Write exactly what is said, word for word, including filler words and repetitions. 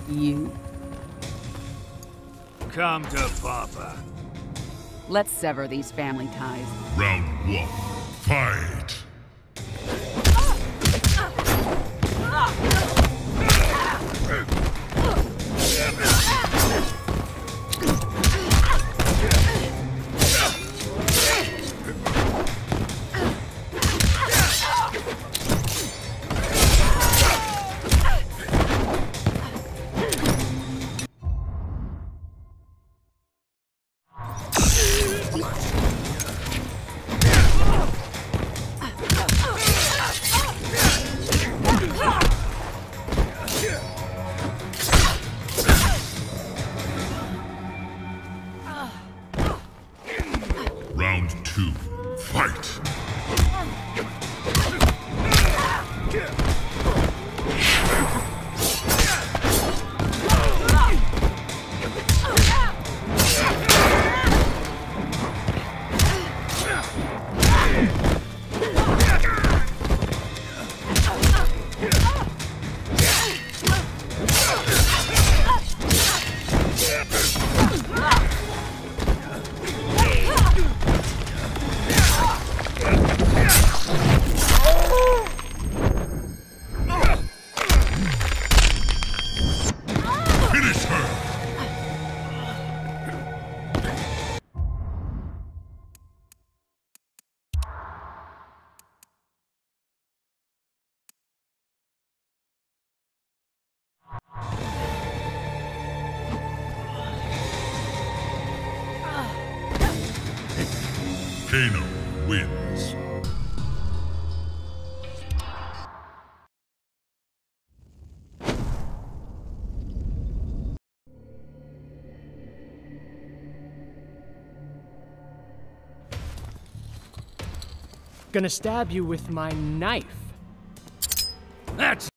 You. Come to Papa. Let's sever these family ties. Round one, fight! Round two, fight! Finish her! Kano wins. Gonna stab you with my knife. That's